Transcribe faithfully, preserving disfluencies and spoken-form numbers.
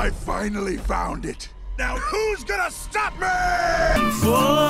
I finally found it. Now who's gonna stop me?